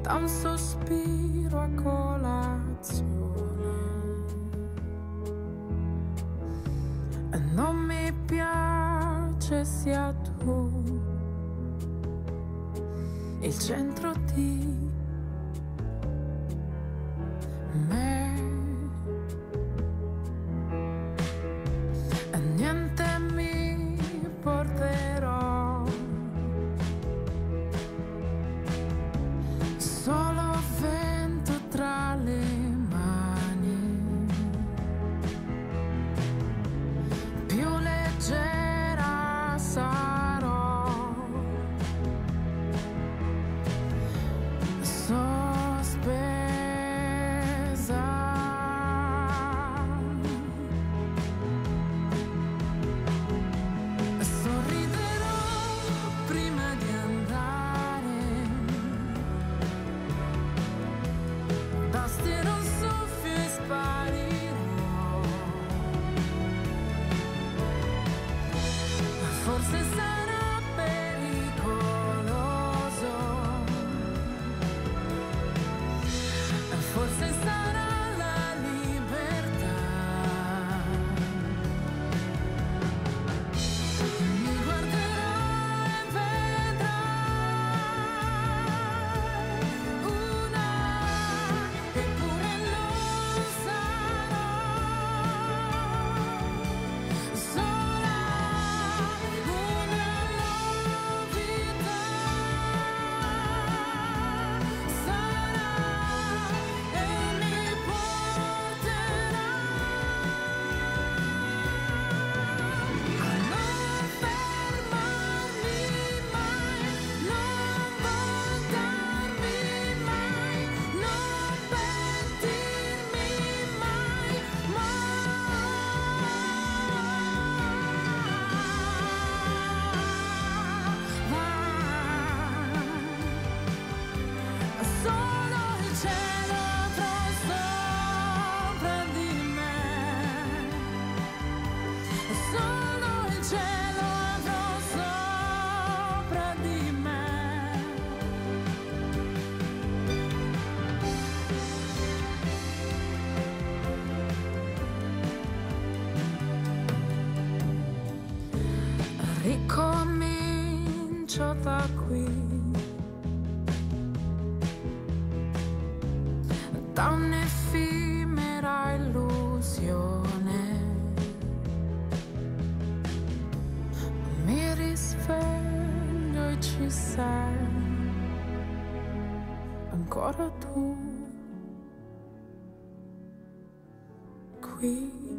da un sospiro a colazione. E non mi piace sia tu il centro di me, e niente mi porterò, solo vento tra le mani, più leggera sarò, sospesa. Sorriderò prima di andare, basterà un soffio e sparirò. Forse sarà pericoloso, forse sarà la libertà. Mi guarderai e vedrai una, eppure non sarò sola, una novità sarà e mi porterà a non fermarmi mai, non voltarmi mai, non pentirmi mai, solo il cielo avrò sopra di me, solo il cielo avrò sopra di me. Ricomincio da qui, da un'effimera illusione. Mi risveglio e ci sei ancora tu qui.